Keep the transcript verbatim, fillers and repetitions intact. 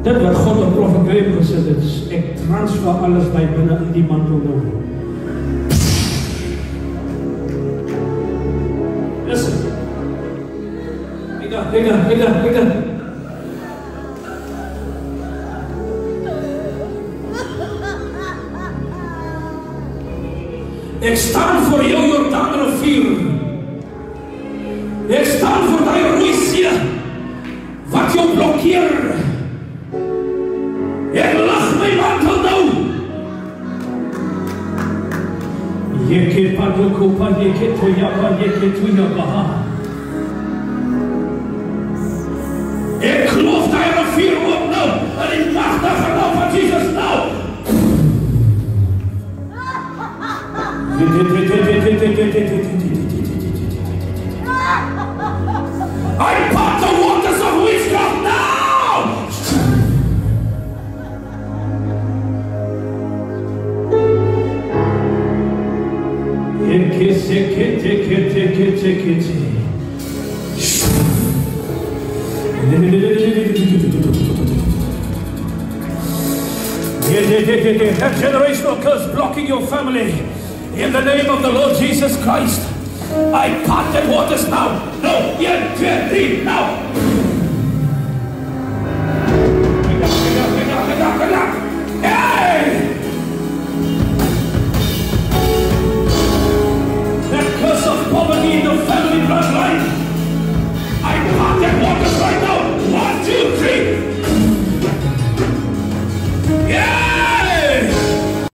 Dit wat God op Prophet Graeme gesit het, ek transfer alles by binne in die mantel nou. Listen. Hega, hega, hega, hega. Ek staan voor jou Jordaan rivier. Ek staan voor die rooi see wat jou blokkeer. Ek lag my mantel nou. Yeke padoko pa yeke toyapa yeke tuyapa. Ek geloof die rivier oop nou in die magtige naam van Jesus nou. I part the waters of witchcraft now! That generational curse blocking your family. In the name of the Lord Jesus Christ, I part the waters now. No, yeah, yeah, now.